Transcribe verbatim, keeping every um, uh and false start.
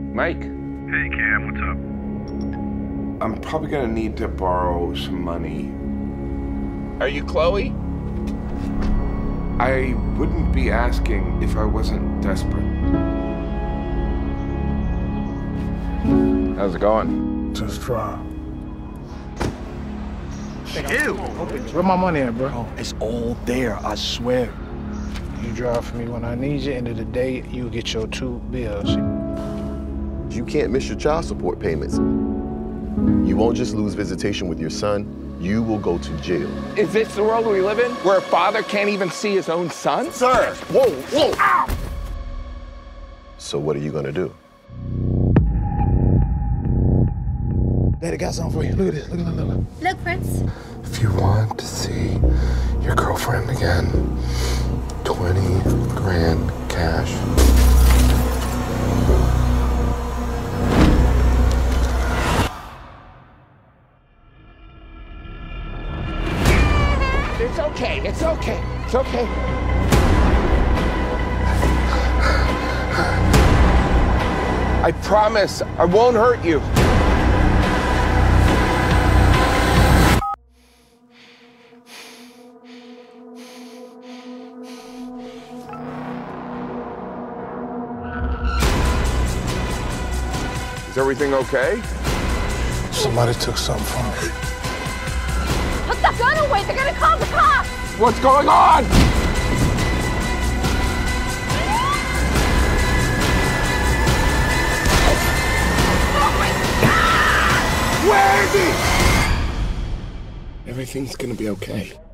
Mike. Hey, Cam, what's up? I'm probably gonna need to borrow some money. Are you Chloe? I wouldn't be asking if I wasn't desperate. How's it going? Just try. Ew! Where my money at, bro? It's all there, I swear. You drive for me when I need you. End of the day, you get your two bills. You can't miss your child support payments. You won't just lose visitation with your son, you will go to jail. Is this the world we live in, where a father can't even see his own son? Sir! Whoa, whoa! Ow! So what are you gonna do? Daddy got something for you. Look at this. Look, look, look, look. Look, Prince. If you want to see your girlfriend again, twenty grand cash. It's okay, it's okay, it's okay. I promise I won't hurt you. Is everything okay? Somebody took something from me. Put the gun away! They're gonna call the cops! What's going on? Oh my God! Where is he? Everything's gonna be okay.